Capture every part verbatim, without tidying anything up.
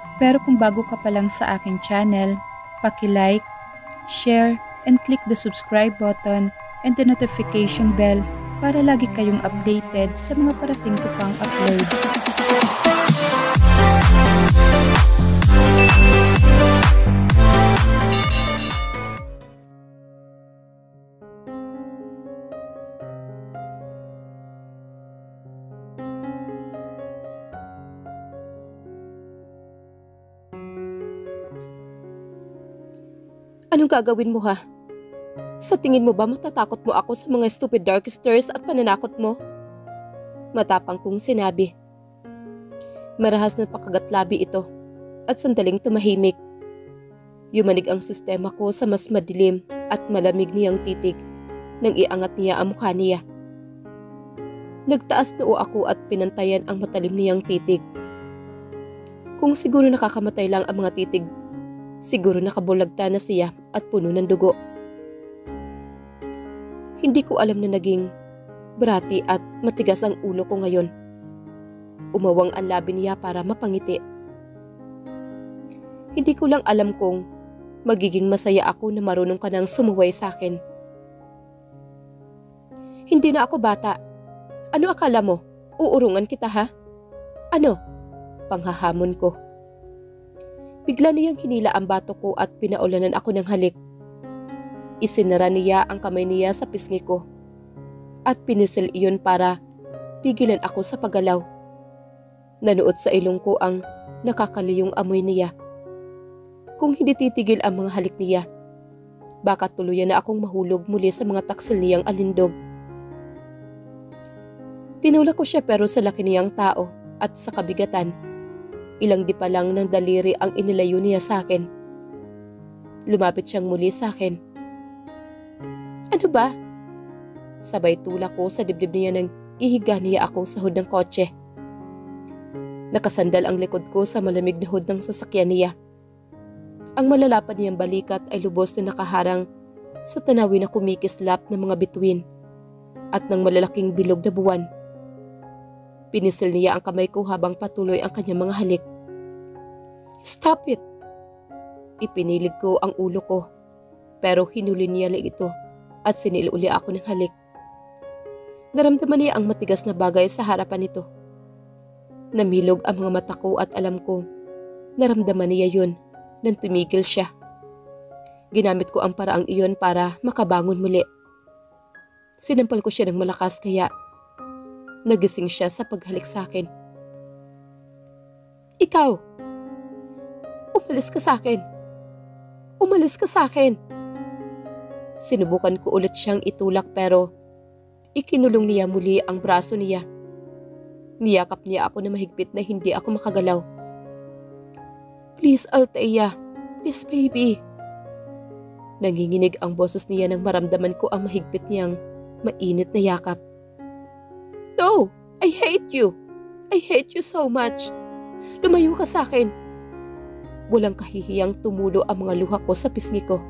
Pero kung bago ka pa lang sa aking channel, paki-like, share, and click the subscribe button and the notification bell para lagi kayong updated sa mga parating ko pang upload. Anong gagawin mo ha? Sa tingin mo ba matatakot mo ako sa mga stupid darksters at pananakot mo? Matapang kong sinabi. Marahas na pakagatlabi ito at sandaling tumahimik. Yumanig ang sistema ko sa mas madilim at malamig niyang titig nang iangat niya ang mukha niya. Nagtaas noo ako at pinantayan ang matalim niyang titig. Kung siguro nakakamatay lang ang mga titig, siguro nakabulagta na siya at puno ng dugo. Hindi ko alam na naging brati at matigas ang ulo ko ngayon. Umawang ang labi niya para mapangiti. Hindi ko lang alam kung magiging masaya ako na marunong ka nang sumuway sa akin. Hindi na ako bata. Ano akala mo? Uurungan kita ha? Ano? Panghahamon ko. Bigla niyang hinila ang bato ko at pinaulanan ako ng halik. Isinara niya ang kamay niya sa pisngi ko at pinisil iyon para pigilan ako sa paggalaw. Nanuot sa ilong ko ang nakakaliyong amoy niya. Kung hindi titigil ang mga halik niya, baka tuluyan na akong mahulog muli sa mga taksil niyang alindog. Tinulak ko siya pero sa laki niyang tao at sa kabigatan, ilang di pa lang ng daliri ang inilayo niya sa akin. Lumapit siyang muli sa akin. Ano ba? Sabay tulak ko sa dibdib niya nang ihiga niya ako sa hood ng kotse. Nakasandal ang likod ko sa malamig na hood ng sasakyan niya. Ang malalapad niyang balikat ay lubos na nakaharang sa tanawin na kumikislap ng mga bituin at ng malalaking bilog na buwan. Pinisil niya ang kamay ko habang patuloy ang kanyang mga halik. Stop it! Ipinilig ko ang ulo ko, pero hinuli niya lang ito at siniluli ako ng halik. Naramdaman niya ang matigas na bagay sa harapan nito. Namilog ang mga mata ko at alam ko, naramdaman niya yun nang tumigil siya. Ginamit ko ang paraang iyon para makabangon muli. Sinampal ko siya ng malakas kaya nagising siya sa paghalik sa akin. Ikaw! Umalis ka sa akin! Umalis ka sa akin! Sinubukan ko ulit siyang itulak pero ikinulong niya muli ang braso niya. Niyakap niya ako na mahigpit na hindi ako makagalaw. Please, Althea. Please, baby. Nanginginig ang boses niya nang maramdaman ko ang mahigpit niyang mainit na yakap. No! I hate you! I hate you so much! Lumayo ka sa akin! Walang kahihiyang tumulo ang mga luha ko sa pisngi ko.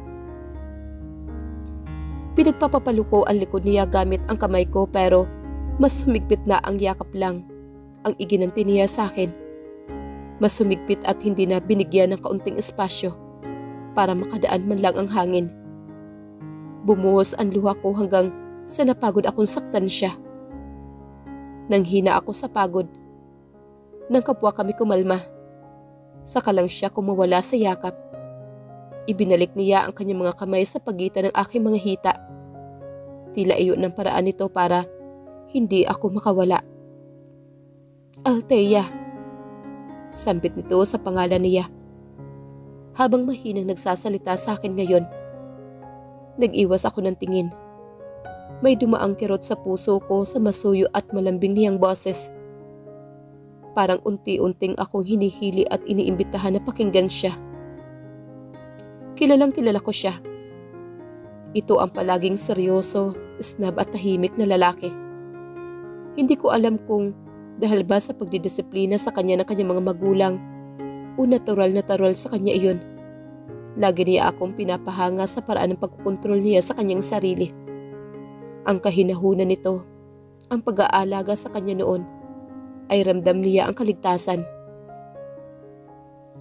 Pinagpapapalo ko ang likod niya gamit ang kamay ko pero mas humigpit na ang yakap lang ang iginanti niya sa akin. Mas humigpit at hindi na binigyan ng kaunting espasyo para makadaan man lang ang hangin. Bumuhos ang luha ko hanggang sa napagod akong saktan siya. Nanghina ako sa pagod. Nang kapwa kami kumalma, saka lang siya kumawala sa yakap. Ibinalik niya ang kanyang mga kamay sa pagitan ng aking mga hita. Tila iyon ng paraan nito para hindi ako makawala. Althea. Sampit nito sa pangalan niya. Habang mahinang nagsasalita sa akin ngayon, nag-iwas ako ng tingin. May dumaang kirot sa puso ko sa masuyo at malambing niyang boses. Parang unti-unting akong hinihili at iniimbitahan na pakinggan siya. Kilalang kilala ko siya. Ito ang palaging seryoso, snab at tahimik na lalaki. Hindi ko alam kung dahil ba sa pagdidisiplina sa kanya ng kanyang mga magulang o natural na taral sa kanya iyon. Lagi niya akong pinapahanga sa paraan ng pagkukontrol niya sa kanyang sarili. Ang kahinahunan nito, ang pag-aalaga sa kanya noon, ay ramdam niya ang kaligtasan.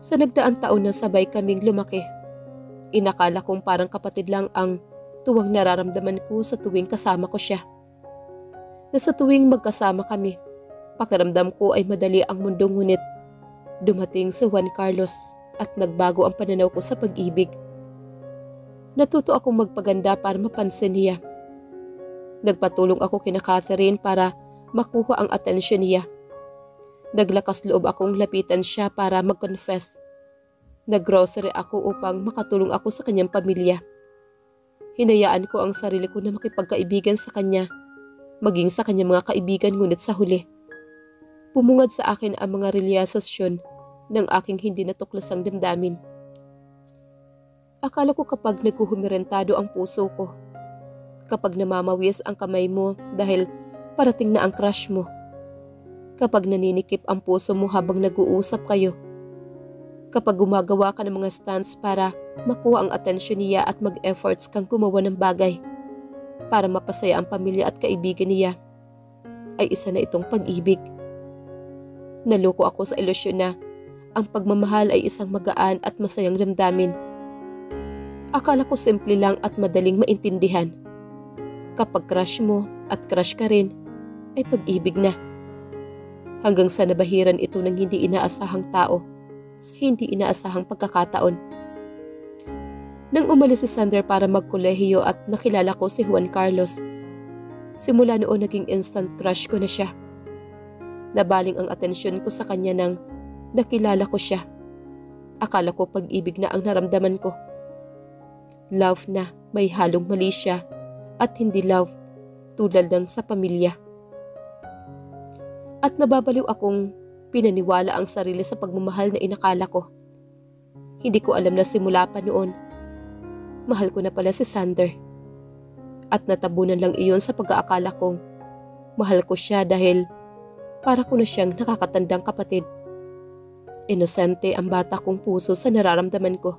Sa nagdaang taon na sabay kaming lumaki, inakala kong parang kapatid lang ang tuwang nararamdaman ko sa tuwing kasama ko siya. Na sa tuwing magkasama kami, pakiramdam ko ay madali ang mundo, ngunit dumating si Juan Carlos at nagbago ang pananaw ko sa pag-ibig. Natuto akong magpaganda para mapansin niya. Nagpatulong ako kina Catherine para makuha ang atensyon niya. Naglakas loob akong lapitan siya para mag-confess. Naggrocery ako upang makatulong ako sa kanyang pamilya. Hinayaan ko ang sarili ko na makipagkaibigan sa kanya, maging sa kanyang mga kaibigan, ngunit sa huli, bumungad sa akin ang mga realisasyon ng aking hindi natuklasang damdamin. Akala ko kapag naghuhumirentado ang puso ko, kapag namamawis ang kamay mo dahil parating na ang crush mo, kapag naninikip ang puso mo habang nag-uusap kayo, kapag gumagawa ka ng mga stunts para makuha ang atensyon niya at mag-efforts kang gumawa ng bagay para mapasaya ang pamilya at kaibigan niya, ay isa na itong pag-ibig. Naloko ako sa ilusyon na ang pagmamahal ay isang magaan at masayang damdamin. Akala ko simple lang at madaling maintindihan. Kapag crush mo at crush ka rin, ay pag-ibig na. Hanggang sa nabahiran ito ng hindi inaasahang tao sa hindi inaasahang pagkakataon. Nang umalis si Sander para magkolehiyo at nakilala ko si Juan Carlos, simula noon naging instant crush ko na siya. Nabaling ang atensyon ko sa kanya nang nakilala ko siya. Akala ko pag-ibig na ang naramdaman ko. Love na may halong mali siya at hindi love tulad ng sa pamilya. At nababaliw akong pinaniwala ang sarili sa pagmamahal na inakala ko. Hindi ko alam na simula pa noon, mahal ko na pala si Sander. At natabunan lang iyon sa pag-aakala kong mahal ko siya dahil para ko na siyang nakakatandang kapatid. Inosente ang bata kong puso sa nararamdaman ko.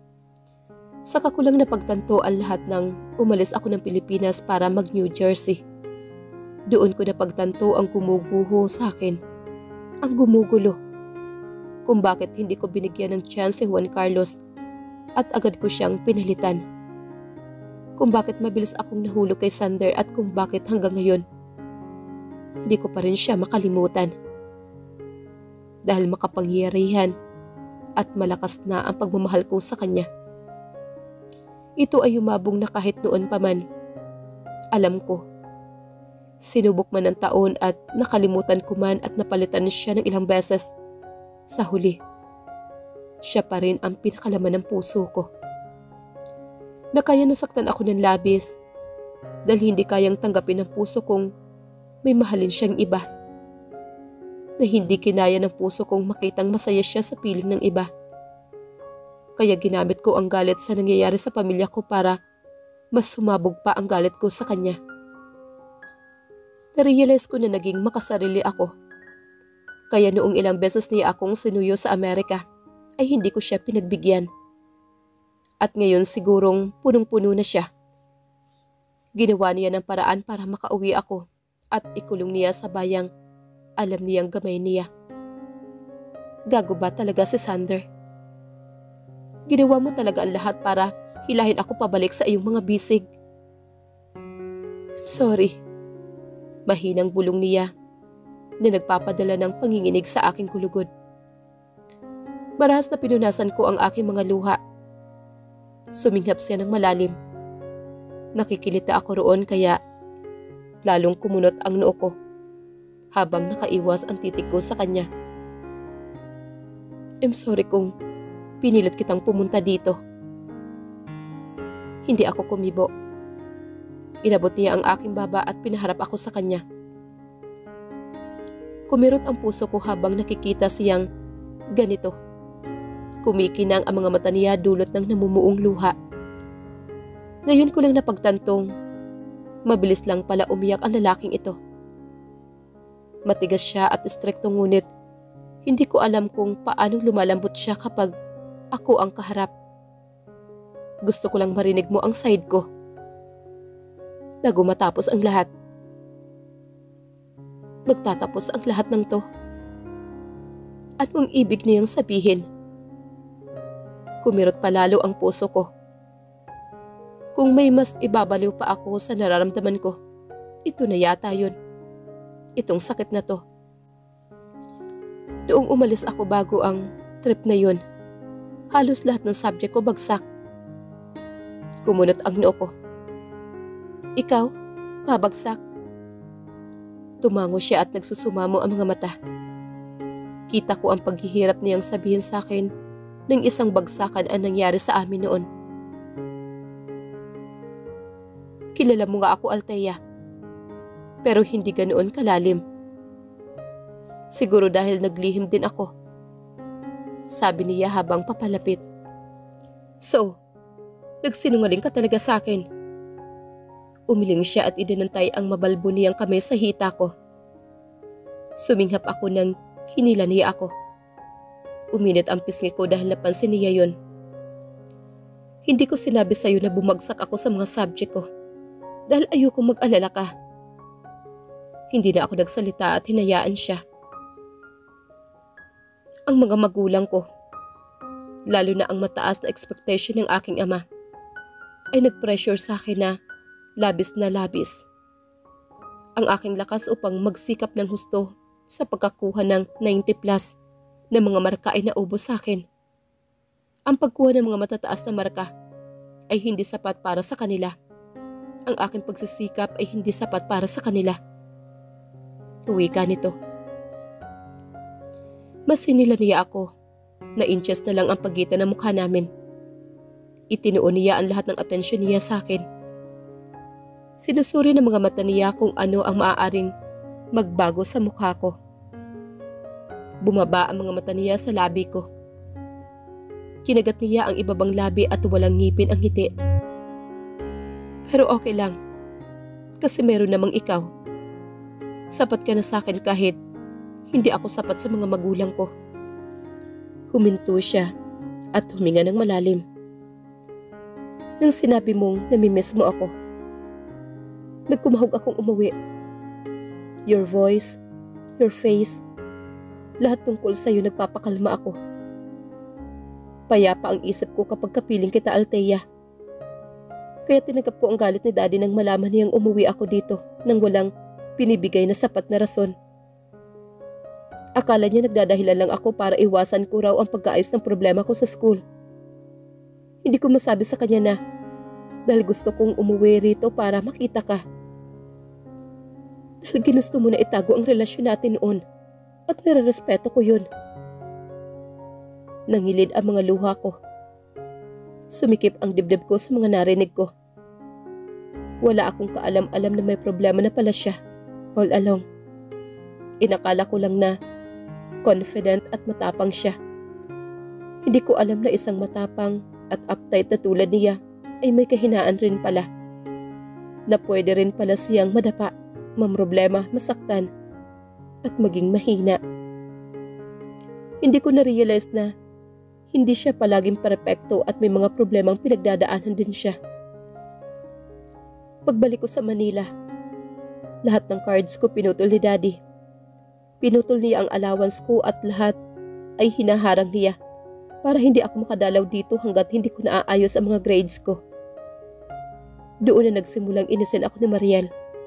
Saka ko lang napagtanto ang lahat nang umalis ako ng Pilipinas para mag-New Jersey. Doon ko napagtanto ang gumuguho sa akin, ang gumugulo, kung bakit hindi ko binigyan ng chance si Juan Carlos at agad ko siyang pinalitan. Kung bakit mabilis akong nahulog kay Sander at kung bakit hanggang ngayon hindi ko pa rin siya makalimutan. Dahil makapangyarihan at malakas na ang pagmamahal ko sa kanya. Ito ay umabong na kahit noon pa man. Alam ko, sinubok man ng taon at nakalimutan ko man at napalitan siya ng ilang beses, sa huli, siya pa rin ang pinakalaman ng puso ko. Na kaya nasaktan ako ng labis dahil hindi kayang tanggapin ng puso kong may mahalin siyang iba. Na hindi kinaya ng puso kong makitang masaya siya sa piling ng iba. Kaya ginamit ko ang galit sa nangyayari sa pamilya ko para mas sumabog pa ang galit ko sa kanya. Narealize ko na naging makasarili ako. Kaya noong ilang beses niya akong sinuyo sa Amerika, ay hindi ko siya pinagbigyan. At ngayon sigurong punong-puno na siya. Ginawa niya ng paraan para makauwi ako at ikulong niya sa bayang alam niyang gamay niya. Gago ba talaga si Sander? Ginawa mo talaga ang lahat para hilahin ako pabalik sa iyong mga bisig. I'm sorry. Mahinang bulong niya na nagpapadala ng panginginig sa aking kulugod. Marahas na pinunasan ko ang aking mga luha. Suminghap siya ng malalim. Nakikilita ako roon kaya lalong kumunot ang noo ko habang nakaiwas ang titig ko sa kanya. I'm sorry kung pinilit kitang pumunta dito. Hindi ako kumibo. Inabot niya ang aking baba at pinaharap ako sa kanya. Kumirot ang puso ko habang nakikita siyang ganito. Kumikinang ang mga mata niya dulot ng namumuong luha. Ngayon ko lang napagtantong, mabilis lang pala umiyak ang lalaking ito. Matigas siya at istrikto, ngunit hindi ko alam kung paanong lumalambot siya kapag ako ang kaharap. Gusto ko lang marinig mo ang side ko. Bago matapos ang lahat. Magtatapos ang lahat ng to. Anong ibig niyang sabihin? Kumirot palalo ang puso ko. Kung may mas ibabaliw pa ako sa nararamdaman ko, ito na yata yun. Itong sakit na to. Noong umalis ako bago ang trip na yun, halos lahat ng subject ko bagsak. Kumunot ang noo ko. Ikaw, pabagsak. Tumango siya at nagsusumamo ang mga mata. Kita ko ang paghihirap niyang sabihin sa akin ng isang bagsakan ang nangyari sa amin noon. Kilala mo nga ako, Althea. Pero hindi ganoon kalalim. Siguro dahil naglihim din ako. Sabi niya habang papalapit. So, nagsinungaling ka talaga sa akin. Umiling siya at idinantay ang mabalbo niyang kamay sa hita ko. Suminghap ako nang hinila niya ako. Uminit ang pisngi ko dahil napansin niya yun. Hindi ko sinabi sa'yo na bumagsak ako sa mga subject ko dahil ayokong mag-alala ka. Hindi na ako nagsalita at hinayaan siya. Ang mga magulang ko, lalo na ang mataas na expectation ng aking ama, ay nag-pressure sa akin na labis na labis. Ang aking lakas upang magsikap ng husto sa pagkakuha ng ninety plus na mga marka ay naubos sa akin. Ang pagkuha ng mga matataas na marka ay hindi sapat para sa kanila. Ang aking pagsisikap ay hindi sapat para sa kanila. Uwi ka nito. Mas sinila niya ako na inches na lang ang pagitan ng mukha namin. Itinuon niya ang lahat ng atensyon niya sa akin. Sinusuri ng mga mata niya kung ano ang maaaring magbago sa mukha ko. Bumaba ang mga mata niya sa labi ko. Kinagat niya ang ibabang labi at walang ngipin ang ngiti. Pero okay lang, kasi meron namang ikaw. Sapat ka na sa akin kahit hindi ako sapat sa mga magulang ko. Huminto siya at huminga ng malalim. Nang sinabi mong namimiss mo ako, nagkumahog akong umuwi. Your voice, your face, lahat tungkol sa'yo nagpapakalma ako. Payapa ang isip ko kapag kapiling kita, Althea. Kaya tinanggap ko ang galit ni Daddy nang malaman niyang umuwi ako dito nang walang pinibigay na sapat na rason. Akala niya nagdadahilan lang ako para iwasan ko raw ang pagkaayos ng problema ko sa school. Hindi ko masabi sa kanya na dahil gusto kong umuwi rito para makita ka. Dahil ginusto mo na itago ang relasyon natin noon at nirerespeto ko yun. Nangilid ang mga luha ko. Sumikip ang dibdib ko sa mga narinig ko. Wala akong kaalam-alam na may problema na pala siya all along. Inakala ko lang na confident at matapang siya. Hindi ko alam na isang matapang at uptight na tulad niya ay may kahinaan rin pala. Na pwede rin pala siyang madapa, mamroblema, masaktan, at maging mahina. Hindi ko na-realize na hindi siya palaging perpekto at may mga problemang pinagdadaanan din siya. Pagbalik ko sa Manila, lahat ng cards ko pinutol ni Daddy. Pinutol niya ang allowance ko at lahat ay hinaharang niya para hindi ako makadalaw dito hanggat hindi ko naaayos ang mga grades ko. Doon na nagsimulang inisin ako ni Mariel.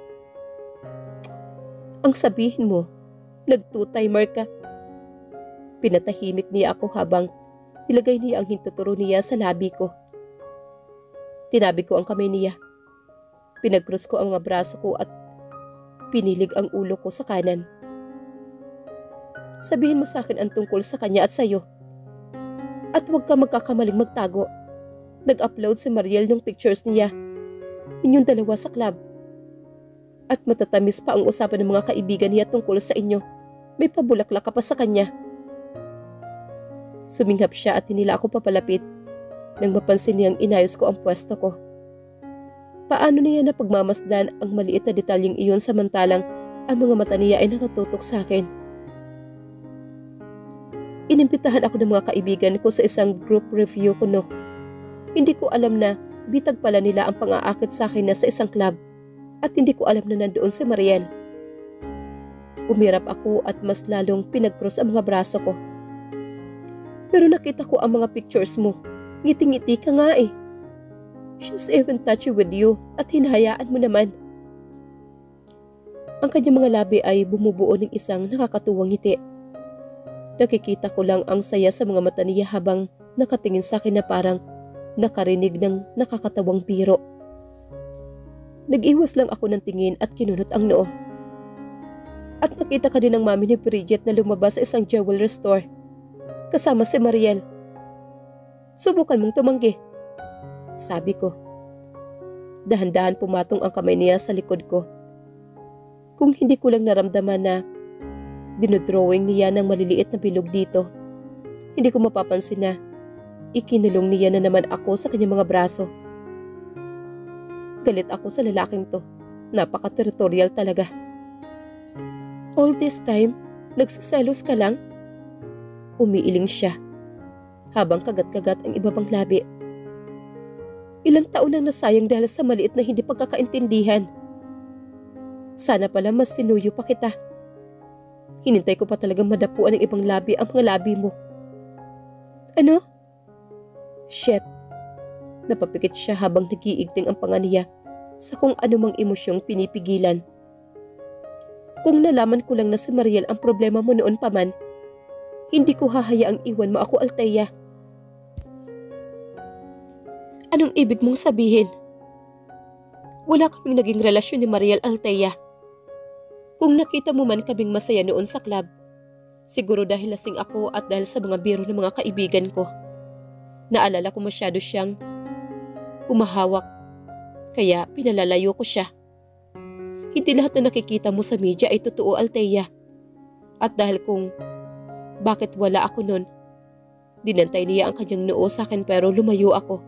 Ang sabihin mo, nag-two-timer ka. Pinatahimik niya ako habang nilagay niya ang hintuturo niya sa labi ko. Tinabi ko ang kamay niya. Pinagkrus ko ang mga braso ko at pinilig ang ulo ko sa kanan. Sabihin mo sa akin ang tungkol sa kanya at sayo. At huwag ka magkakamaling magtago. Nag-upload si Mariel ng pictures niya. Inyong dalawa sa club. At matatamis pa ang usapan ng mga kaibigan niya tungkol sa inyo. May pabulaklak ka pa sa kanya. Suminghap siya at hinila ako papalapit nang mapansin niyang inayos ko ang pwesto ko. Paano niya napagmamasdan ang maliit na detalyeng iyon samantalang ang mga mata niya ay nakatutok sa akin? Inimbitahan ako ng mga kaibigan ko sa isang group review ko no. Hindi ko alam na bitag pala nila ang pang-aakit sa akin na sa isang club at hindi ko alam na nandoon si Mariel. Umirap ako at mas lalong pinagcross ang mga braso ko. Pero nakita ko ang mga pictures mo Ngiti-ngiti ka nga eh. She's even touchy with you at hinahayaan mo naman. Ang kanyang mga labi ay bumubuo ng isang nakakatuwang ngiti. Nakikita ko lang ang saya sa mga mata niya habang nakatingin sa akin na parang nakarinig ng nakakatawang biro. Nag-iwas lang ako ng tingin at kinunot ang noo. At nakita ka din ng mami ni Bridget na lumabas sa isang jewelry store kasama si Mariel. Subukan mong tumanggi, sabi ko. Dahan-dahan pumatong ang kamay niya sa likod ko. Kung hindi ko lang naramdaman na dinodrawing niya ng maliliit na bilog dito, hindi ko mapapansin na ikinulong niya na naman ako sa kanyang mga braso. Galit ako sa lalaking to. Napaka-territorial talaga. All this time, nagsiselos ka lang? Umiiling siya habang kagat-kagat ang iba pang labi. Ilang taon nang nasayang dahil sa maliit na hindi pagkakaintindihan. Sana pala mas sinuyo pa kita. Hinintay ko pa talagang madapuan ng ibang labi ang mga labi mo. Ano? Shit. Napapikit siya habang nagiigting ang panga niya sa kung anumang emosyong pinipigilan. Kung nalaman ko lang na si Mariel ang problema mo noon pa man, hindi ko hahayaang iwan mo ako, Althea. Anong ibig mong sabihin? Wala kaming naging relasyon ni Mariel, Althea. Kung nakita mo man kaming masaya noon sa club, siguro dahil lasing ako at dahil sa mga biro ng mga kaibigan ko. Naalala ko masyado siyang humahawak, kaya pinalalayo ko siya. Hindi lahat na nakikita mo sa media ay totoo, Althea. At dahil kung bakit wala ako noon, dinantay niya ang kanyang noo sa akin pero lumayo ako.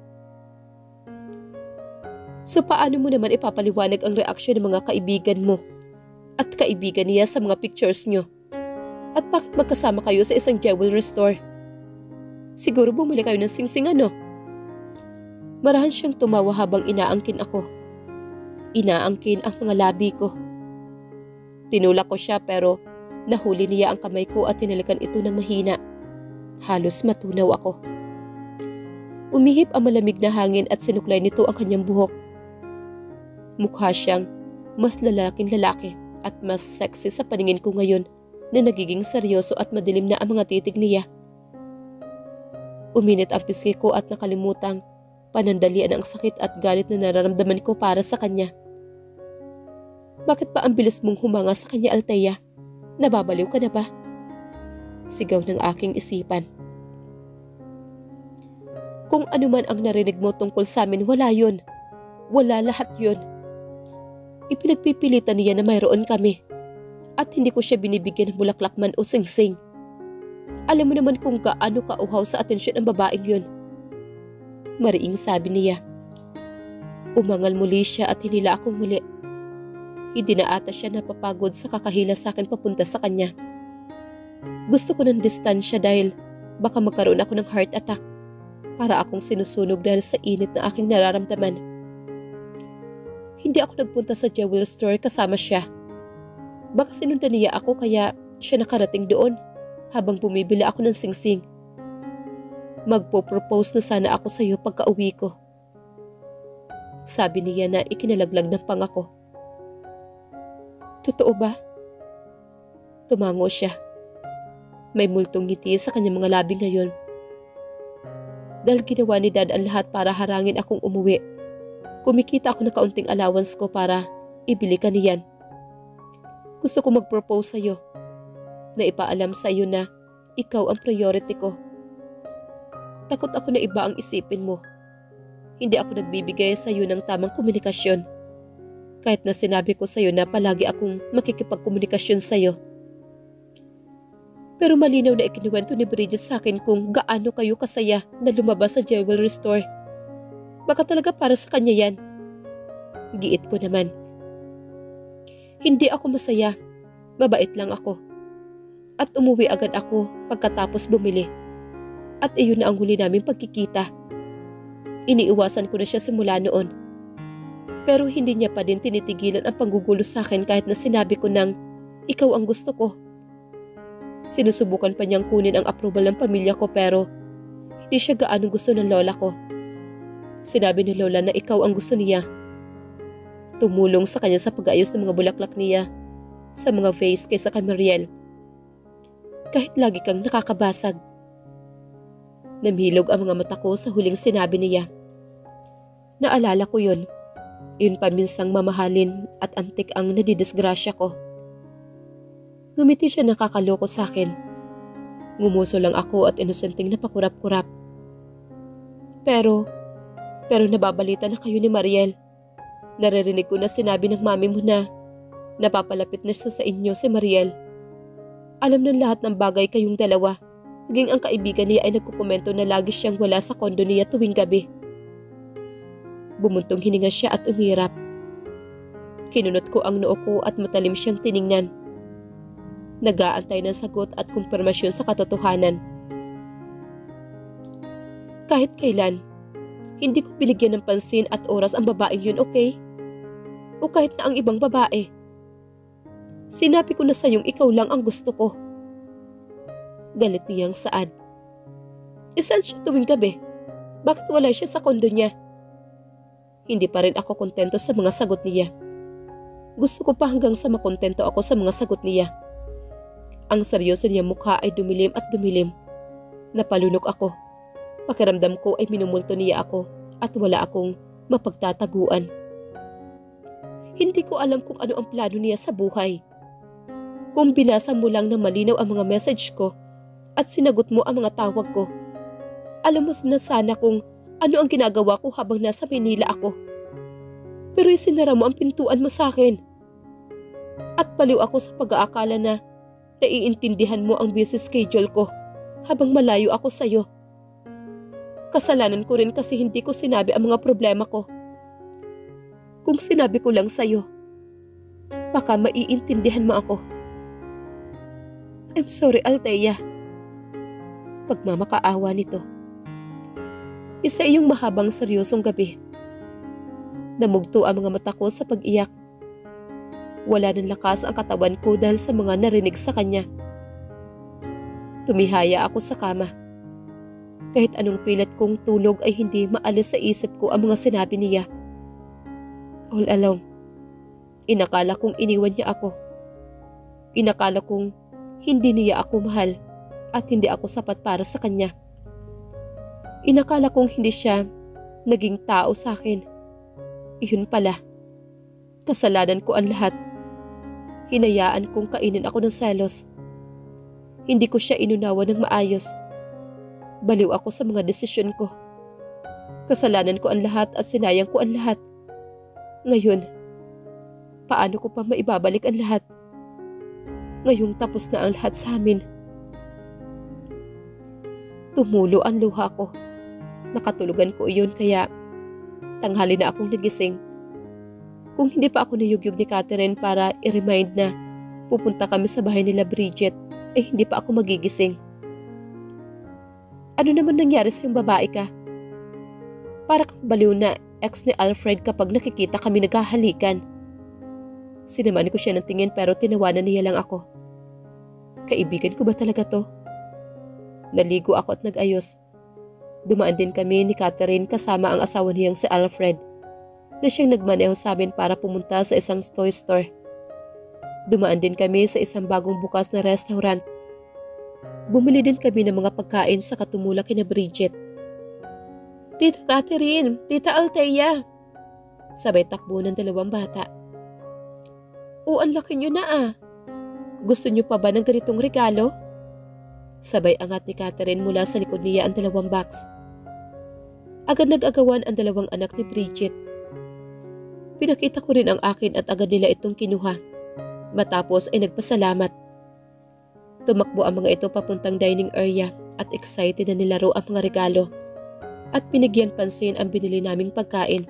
So paano mo naman ipapaliwanag ang reaksyon ng mga kaibigan mo at kaibigan niya sa mga pictures niyo? At bakit magkasama kayo sa isang jewelry store? Siguro bumili kayo ng singsing, ano? Marahan siyang tumawa habang inaangkin ako. Inaangkin ang mga labi ko. Tinulak ko siya pero nahuli niya ang kamay ko at tinalikan ito ng mahina. Halos matunaw ako. Umihip ang malamig na hangin at sinuklay nito ang kanyang buhok. Mukha siyang mas lalaking lalaki at mas sexy sa paningin ko ngayon na nagiging seryoso at madilim na ang mga titig niya. Uminit ang pisngi ko at nakalimutang panandalian ang sakit at galit na nararamdaman ko para sa kanya. Bakit ba ang bilis mong humanga sa kanya, Althea? Nababaliw ka na ba? Sigaw ng aking isipan. Kung ano man ang narinig mo tungkol sa amin, wala yun. Wala lahat yun. Ipinagpipilitan niya na mayroon kami. At hindi ko siya binibigyan ng bulaklak man o singsing. Alam mo naman kung gaano kauhaw sa atensyon ang babaeng yun. Mariing sabi niya. Umangal muli siya at hinila akong muli. Hindi na ata siya napapagod sa kakahila sa akin papunta sa kanya. Gusto ko ng distansya dahil baka magkaroon ako ng heart attack. Para akong sinusunog dahil sa init na aking nararamdaman. Hindi ako nagpunta sa jewelry store kasama siya. Baka sinundan niya ako kaya siya nakarating doon habang bumibili ako ng singsing. Magpo-propose na sana ako sa iyo pagka uwi ko. Sabi niya na ikinalaglag ng pangako. Totoo ba? Tumango siya. May multong ngiti sa kanyang mga labi ngayon. Dahil ginawa ni Dad ang lahat para harangin akong umuwi, kumikita ako ng kaunting allowance ko para ibili ka niyan. Gusto ko mag-propose sa iyo, na ipaalam sa iyo na ikaw ang priority ko. Takot ako na iba ang isipin mo. Hindi ako nagbibigay sa iyo ng tamang komunikasyon. Kahit na sinabi ko sa iyo na palagi akong makikipagkomunikasyon sa iyo. Pero malinaw na ikinuwento ni Bridget sa akin kung gaano kayo kasaya na lumabas sa jewelry store. Baka talaga para sa kanya yan. Giit ko naman. Hindi ako masaya. Mabait lang ako. At umuwi agad ako pagkatapos bumili. At iyon na ang huli naming pagkikita. Iniiwasan ko na siya simula noon. Pero hindi niya pa din tinitigilan ang panggugulo sa akin kahit na sinabi ko nang ikaw ang gusto ko. Sinusubukan pa niyang kunin ang approval ng pamilya ko pero hindi siya gaano gusto ng lola ko. Sinabi ni lola na ikaw ang gusto niya. Tumulong sa kanya sa pag-ayos ng mga bulaklak niya sa mga vase kaysa kay Mariel. Kahit lagi kang nakakabasag. Namhilog ang mga mata ko sa huling sinabi niya. Naalala ko yun. Yun pa minsang mamahalin at antik ang nadidisgrasya ko. Ngumiti siya nakakaloko sa akin. Ngumuso lang ako at inosenteng napakurap-kurap. Pero, pero nababalita na kayo ni Mariel. Naririnig ko na sinabi ng mami mo na napapalapit na siya sa inyo si Mariel. Alam ng lahat ng bagay kayong dalawa. Naging ang kaibigan niya ay nagkukomento na lagi siyang wala sa kondo niya tuwing gabi. Bumuntong hininga siya at umirap. Kinunot ko ang noo ko at matalim siyang tiningnan. Nag-aantay ng sagot at kumpirmasyon sa katotohanan. Kahit kailan, hindi ko binigyan ng pansin at oras ang babaeng yun, okay? O kahit na ang ibang babae. Sinabi ko na sa'yong ikaw lang ang gusto ko. Galit niyang saad. E saan siya tuwing gabi? Bakit wala siya sa kondo niya? Hindi pa rin ako kontento sa mga sagot niya. Gusto ko pa hanggang sa makontento ako sa mga sagot niya. Ang seryoso niya mukha ay dumilim at dumilim. Napalunok ako. Pakiramdam ko ay minumulto niya ako at wala akong mapagtataguan. Hindi ko alam kung ano ang plano niya sa buhay. Kung binasa mo lang na malinaw ang mga message ko at sinagot mo ang mga tawag ko, alam mo na sana kung ano ang ginagawa ko habang nasa Manila ako. Pero isinara mo ang pintuan mo sa akin. At baliw ako sa pag-aakala na naiintindihan mo ang busy schedule ko habang malayo ako sa iyo. Kasalanan ko rin kasi hindi ko sinabi ang mga problema ko. Kung sinabi ko lang sa iyo, baka maiintindihan mo ako. I'm sorry, Althea. Pagmamakaawa nito. Isa iyong mahabang seryosong gabi. Namugto ang mga mata ko sa pag-iyak. Wala ng lakas ang katawan ko dahil sa mga narinig sa kanya. Tumihaya ako sa kama. Kahit anong pilit kong tulog ay hindi maalis sa isip ko ang mga sinabi niya. All along, inakala kong iniwan niya ako. Inakala kong hindi niya ako mahal at hindi ako sapat para sa kanya. Inakala kong hindi siya naging tao sa akin. Iyon pala. Kasalanan ko ang lahat. Hinayaan kong kainin ako ng selos. Hindi ko siya inunawa ng maayos. Baliw ako sa mga desisyon ko. Kasalanan ko ang lahat at sinayang ko ang lahat. Ngayon, paano ko pa maibabalik ang lahat? Ngayong tapos na ang lahat sa amin. Tumulo ang luha ko. Nakatulugan ko iyon kaya tanghali na akong nagising. Kung hindi pa ako niyugyug ni Catherine para i-remind na pupunta kami sa bahay nila Bridget, eh hindi pa ako magigising. Ano naman nangyari sa yung babae ka? Para kang baliw na ex ni Alfred kapag nakikita kami naghahalikan. Sinamani ko siya ng tingin pero tinawanan niya lang ako. Kaibigan ko ba talaga to? Naligo ako at nag-ayos. Dumaan din kami ni Catherine kasama ang asawa niyang si Alfred na siyang nagmaneho sa amin para pumunta sa isang toy store. Dumaan din kami sa isang bagong bukas na restaurant. Bumili din kami ng mga pagkain sa katumulak kina Bridget. Tita Catherine, Tita Althea. Sabay takbo ng dalawang bata. O, ang laki niyo na ah. Gusto niyo pa ba ng ganitong regalo? Sabay angat ni Catherine mula sa likod niya ang dalawang box. Agad nag-agawan ang dalawang anak ni Bridget. Pinakita ko rin ang akin at agad nila itong kinuha. Matapos ay nagpasalamat. Tumakbo ang mga ito papuntang dining area at excited na nilaro ang mga regalo. At pinigyan pansin ang binili naming pagkain.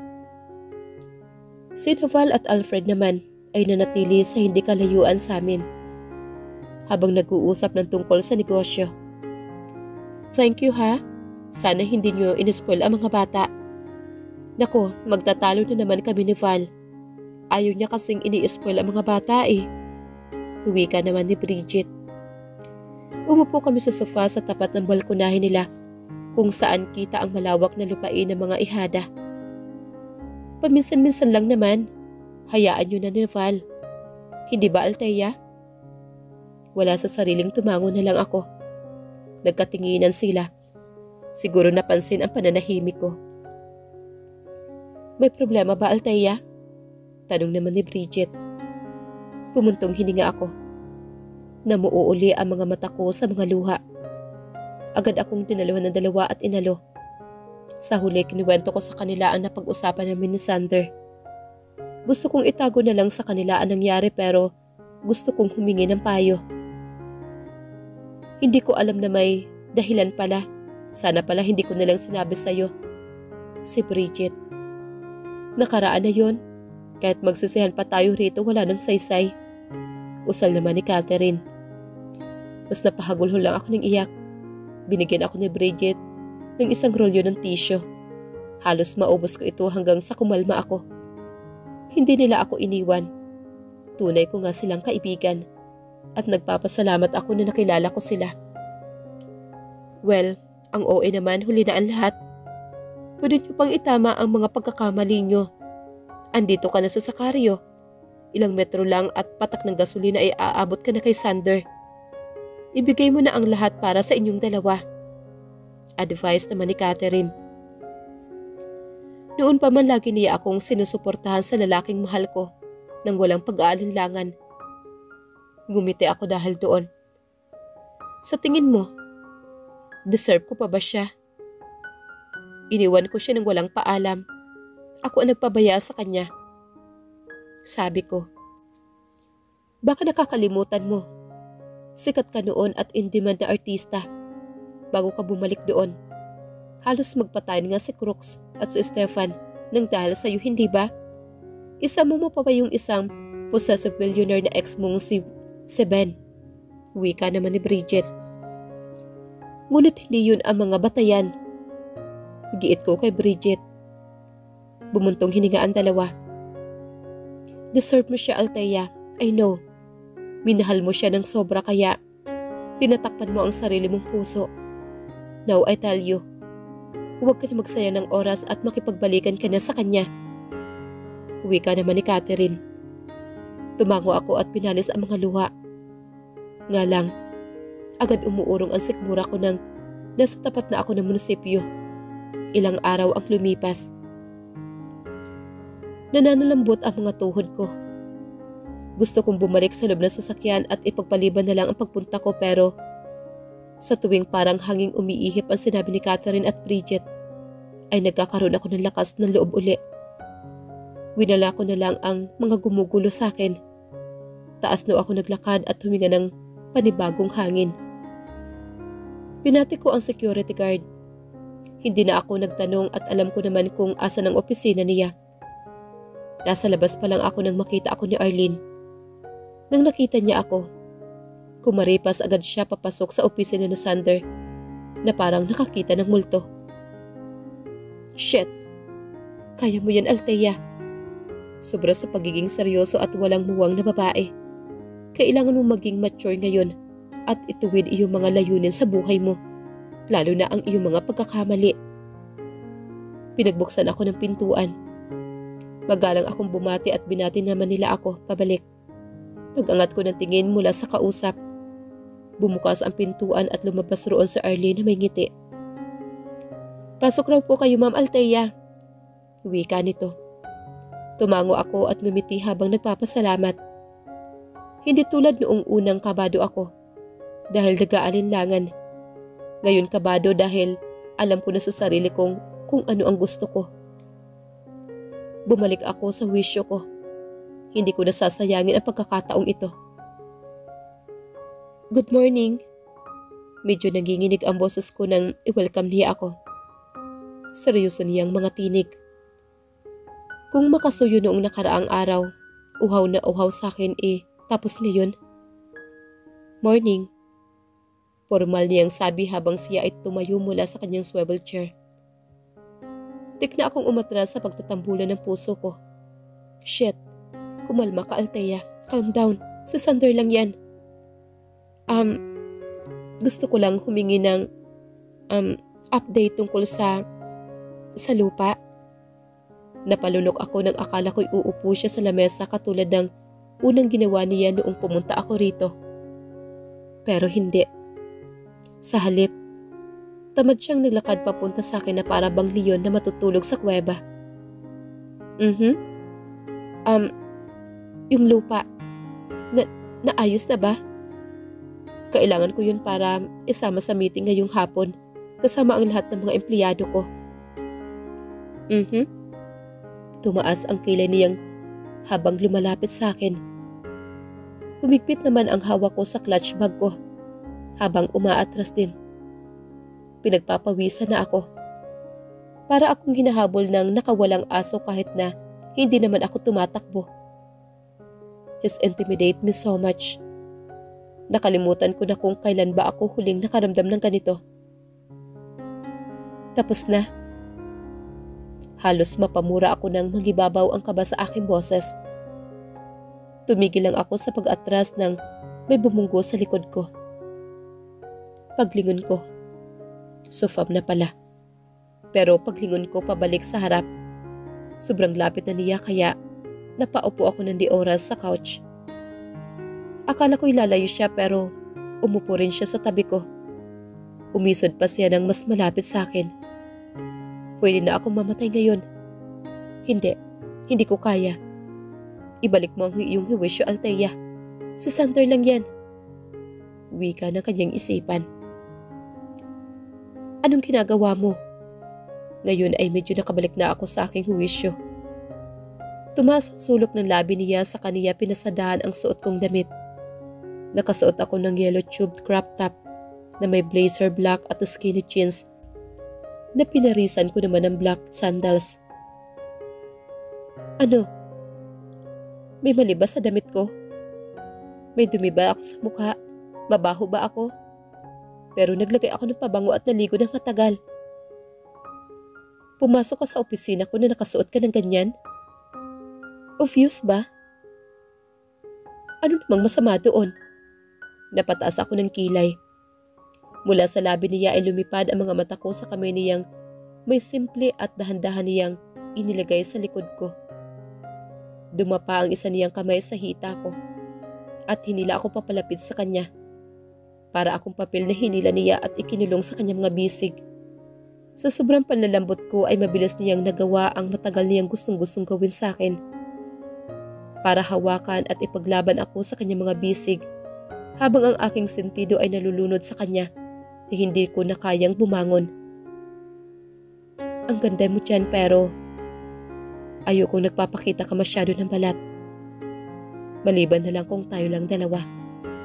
Si Naval at Alfred naman ay nanatili sa hindi kalayuan sa amin habang nag-uusap ng tungkol sa negosyo. Thank you ha. Sana hindi nyo inispoil ang mga bata. Nako, magtatalo na naman kami ni Val. Ayaw niya kasing ini-spoil ang mga bata eh. Uwi ka naman ni Bridget. Umupo kami sa sofa sa tapat ng balkonahe nila kung saan kita ang malawak na lupain ng mga ihada. Paminsan-minsan lang naman, hayaan nyo na ni Val. Hindi ba, Althea? Wala sa sariling tumango na lang ako. Nagkatinginan sila. Siguro napansin ang pananahimik ko. May problema ba, Althea? Tanong naman ni Bridget. Pumuntong hininga ako. Namuuuli ang mga mata ko sa mga luha. Agad akong dinaluhan ng dalawa at inalo. Sa huli, kinuwento ko sa kanila ang napag-usapan namin ni Sander. Gusto kong itago na lang sa kanila ang nangyari pero gusto kong humingi ng payo. Hindi ko alam na may dahilan pala. Sana pala hindi ko nalang sinabi sa'yo. Si Bridget. Nakaraan na yon. Kahit magsisihan pa tayo rito, wala nang saysay. Usal naman ni Catherine. Mas napahagulho lang ako ng iyak. Binigyan ako ni Bridget ng isang rolyo ng tisyo. Halos maubos ko ito hanggang sa kumalma ako. Hindi nila ako iniwan. Tunay ko nga silang kaibigan. At nagpapasalamat ako na nakilala ko sila. Well, ang O A naman huli na ang lahat. Pwede niyo pang itama ang mga pagkakamali niyo. Andito ka na sa Sakaryo. Ilang metro lang at patak ng gasolina ay aabot ka na kay Sander. Ibigay mo na ang lahat para sa inyong dalawa. Advice naman ni Catherine. Noon pa man lagi niya akong sinusuportahan sa lalaking mahal ko nang walang pag-aalinlangan. Ngumiti ako dahil doon. Sa tingin mo, deserve ko pa ba siya? Iniwan ko siya ng walang paalam. Ako ang nagpabaya sa kanya. Sabi ko, baka nakakalimutan mo. Sikat ka noon at in-demand na artista. Bago ka bumalik doon, halos magpatayin nga si Crooks at si Stefan nang dahil sa'yo, hindi ba? Isa mo mo pa ba yung isang possessive billionaire na ex mong si, si Ben? Wika naman ni Bridget. Ngunit hindi yun ang mga batayan. Giit ko kay Bridget. Bumuntong hininga ang dalawa. Deserve mo siya, Althea. I know. Minahal mo siya ng sobra kaya tinatakpan mo ang sarili mong puso. Now I tell you, huwag ka na magsayang ng oras at makipagbalikan ka na sa kanya. Wika naman ni Catherine. Tumango ako at pinalis ang mga luha. Nga lang, agad umuurong ang sikmura ko nang nasa tapat na ako ng munisipyo. Ilang araw ang lumipas. Nananalambot ang mga tuhod ko. Gusto kong bumalik sa loob ng sasakyan at ipagpaliban na lang ang pagpunta ko pero sa tuwing parang hanging umiihip ang sinabi ni Catherine at Bridget ay nagkakaroon ako ng lakas ng loob uli. Winala ko na lang ang mga gumugulo sa akin. Taas na ako naglakad at huminga ng panibagong hangin. Pinati ko ang security guard. Hindi na ako nagtanong at alam ko naman kung asan ang opisina niya. Nasa labas pa lang ako nang makita ako ni Arlene. Nang nakita niya ako, kumaripas agad siya papasok sa opisina ni Sander na parang nakakita ng multo. Shit! Kaya mo yan, Althea. Sobra sa pagiging seryoso at walang muwang na babae. Kailangan mong maging mature ngayon at ituwid iyong mga layunin sa buhay mo, lalo na ang iyong mga pagkakamali. Pinagbuksan ako ng pintuan. Magalang akong bumati at binati naman nila ako pabalik. Pag-angat ko ng tingin mula sa kausap, bumukas ang pintuan at lumabas roon sa Arlene na may ngiti. Pasok raw po kayo, Ma'am Althea. Wika nito. Tumango ako at ngumiti habang nagpapasalamat. Hindi tulad noong unang kabado ako dahil nag-aalinlangan. Ngayon kabado dahil alam ko na sa sarili kong kung ano ang gusto ko. Bumalik ako sa wisyo ko. Hindi ko nasasayangin ang pagkakataong ito. Good morning. Medyo nanginginig ang boses ko nang i-welcome niya ako. Seryoso niyang mga tinig. Kung makasuyo noong nakaraang araw, uhaw na uhaw sa akin eh, tapos ngayon. Morning. Formal niyang sabi habang siya ay tumayo mula sa kanyang swivel chair. Tik na akong umatras sa pagtatambulan ng puso ko. Shit. Kumalma ka, Althea. Calm down. Si Sander lang yan. Um, gusto ko lang humingi ng, um, Update tungkol sa, sa lupa. Napalunok ako nang akala ko'y uupo siya sa lamesa katulad ng unang ginawa niya noong pumunta ako rito. Pero hindi. Sa halip, tamad siyang naglakad papunta sa akin na para bang leon na matutulog sa kuweba. Mhm. Um, yung lupa, na, naayos na ba? Kailangan ko yun para isama sa meeting ngayong hapon kasama ang lahat ng mga empleyado ko. Mhm. Tumaas ang kilay niyang habang lumalapit sa akin. Humigpit naman ang hawak ko sa clutch bag ko habang umaatras din. Pinagpapawisan na ako. Para akong hinahabol ng nakawalang aso kahit na hindi naman ako tumatakbo. He's intimidate me so much. Nakalimutan ko na kung kailan ba ako huling nakaramdam ng ganito. Tapos na. Halos mapamura ako nang magibabaw ang kaba sa aking boses. Tumigil lang ako sa pag-atras ng may bumunggo sa likod ko. Paglingon ko, sufam na pala. Pero paglingon ko pabalik sa harap, sobrang lapit na niya kaya napaupo ako ng di oras sa couch. Akala ko ilalayo siya pero umupo rin siya sa tabi ko. Umisod pa siya ng mas malapit sa akin. Pwede na akong mamatay ngayon. Hindi, hindi ko kaya. Ibalik mo ang iyong huwisyo, Althea. Si Sander lang yan. Wika ng kanyang isipan. Anong ginagawa mo? Ngayon ay medyo nakabalik na ako sa aking huwisyo. Tumaas ang sulok ng labi niya sa kaniya pinasadahan ang suot kong damit. Nakasuot ako ng yellow tubed crop top na may blazer black at skinny jeans na pinarisan ko naman ng black sandals. Ano? May mali ba sa damit ko? May dumi ba ako sa mukha? Mabaho ba ako? Pero naglagay ako ng pabango at naligo ng matagal. Pumasok ka sa opisina ko na nakasuot ka ng ganyan? Obvious ba? Ano namang masama doon? Napataas ako ng kilay. Mula sa labi niya ay lumipad ang mga mata ko sa kamay niyang may simple at dahan-dahan niyang inilagay sa likod ko. Dumapa ang isa niyang kamay sa hita ko at hinila ako papalapit sa kanya. Para akong papel na hinila niya at ikinulong sa kanyang mga bisig. Sa sobrang panlalambot ko ay mabilis niyang nagawa ang matagal niyang gustong-gustong gawin sa akin. Para hawakan at ipaglaban ako sa kanyang mga bisig habang ang aking sentido ay nalulunod sa kanya na hindi ko na kayang bumangon. Ang ganda mo dyan pero ayokong nagpapakita ka masyado ng balat. Maliban na lang kung tayo lang dalawa.